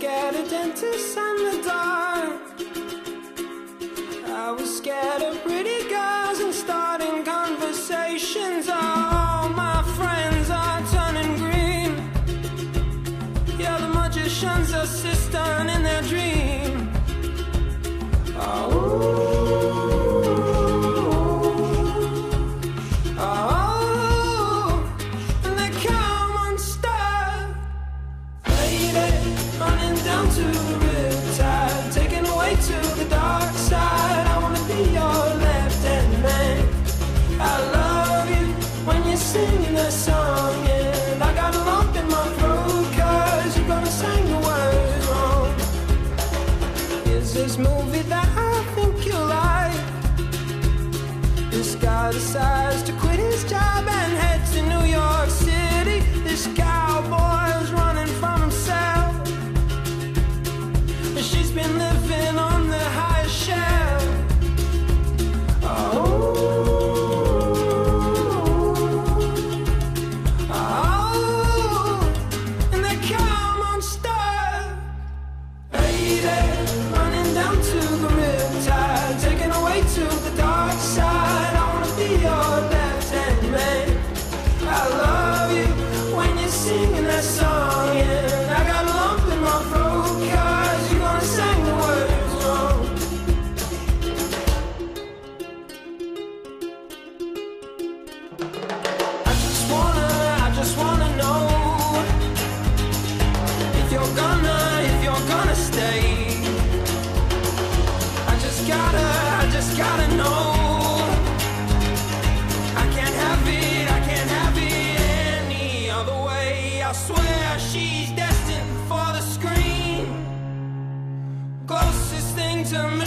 scared of dentists and the dark. I was scared of pretty girls and starting conversations. All my friends are turning green. Yeah, the magician's assistant in their dream. Down to the riptide, taken away to the dark side. I wanna be your left-hand man. I love you when you're singing that song, and I got a lump in my throat 'cause you're gonna sing the words wrong. Is this movie that I think you like? This guy decides to quit his job and head to New York City. This cowboy's running from himself. She's been living on the highest shelf. And they come unstuck. Lady, running down to the riptide, taken away to the dark side. I wanna be your left-hand man. I love you when you're singing that song, and I got a lump in my throat 'cause you're gonna sing the words wrong. I just wanna know if you're gonna stay. I just gotta know. I can't have it any other way. I swear she's destined for the screen. Closest thing to me